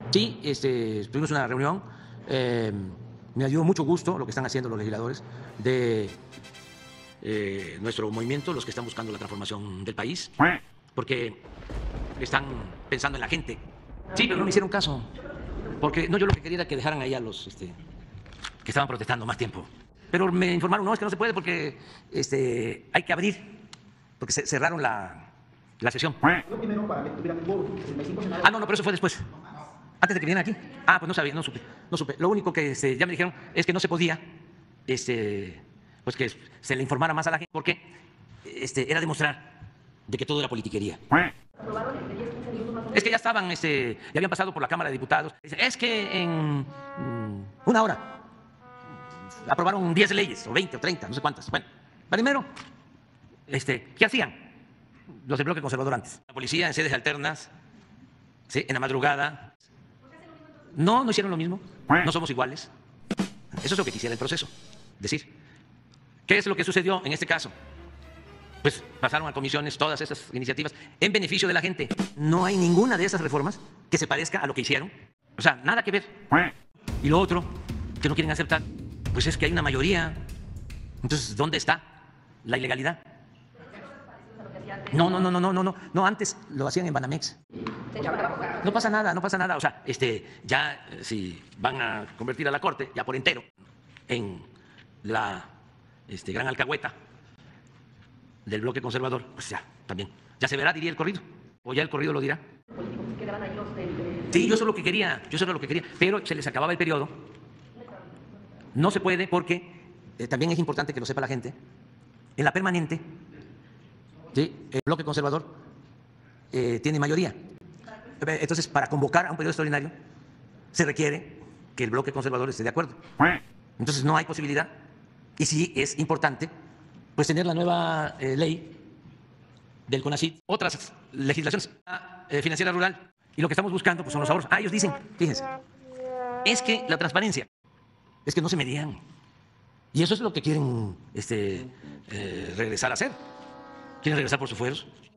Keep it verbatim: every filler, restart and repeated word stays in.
Sí, este, tuvimos una reunión. Eh, me dio mucho gusto lo que están haciendo los legisladores de eh, nuestro movimiento, los que están buscando la transformación del país, porque están pensando en la gente. Sí, pero no me hicieron caso, porque no, yo lo que quería era que dejaran ahí a los este, que estaban protestando más tiempo. Pero me informaron, no, es que no se puede porque este, hay que abrir, porque se cerraron la, la sesión. Ah, no, no, pero eso fue después. Antes de que vinieran aquí. Ah, pues no sabía, no supe, no supe. Lo único que este, ya me dijeron es que no se podía, este, pues que se le informara más a la gente, porque este, era demostrar de que todo era politiquería. Es que ya estaban, este, ya habían pasado por la Cámara de Diputados. Es que en mm, una hora aprobaron diez leyes, o veinte, o treinta, no sé cuántas. Bueno, primero, este, ¿qué hacían los del bloque conservador antes? La policía en sedes alternas, ¿sí? En la madrugada. No, no hicieron lo mismo, no somos iguales. Eso es lo que quisiera el proceso, decir. ¿Qué es lo que sucedió en este caso? Pues pasaron a comisiones todas esas iniciativas en beneficio de la gente. No hay ninguna de esas reformas que se parezca a lo que hicieron. O sea, nada que ver. Y lo otro que no quieren aceptar, pues es que hay una mayoría. Entonces, ¿dónde está la ilegalidad? No, no, no, no, no, no, no, no, antes lo hacían en Banamex. No pasa nada, no pasa nada. O sea, este, ya si van a convertir a la Corte, ya por entero, en la este, gran alcahueta del bloque conservador, pues ya, también. Ya se verá, diría el corrido. O ya el corrido lo dirá. Sí, yo eso es lo que quería, yo eso era lo que quería, pero se les acababa el periodo. No se puede porque eh, también es importante que lo sepa la gente. En la permanente, ¿sí? El bloque conservador eh, tiene mayoría. Entonces, para convocar a un periodo extraordinario, se requiere que el bloque conservador esté de acuerdo. Entonces, no hay posibilidad. Y sí es importante pues tener la nueva eh, ley del CONACYT, otras legislaciones eh, financiera rural. Y lo que estamos buscando pues, son los ahorros. Ah, ellos dicen, fíjense, es que la transparencia, es que no se medían. Y eso es lo que quieren este, eh, regresar a hacer. Quieren regresar por sus fueros.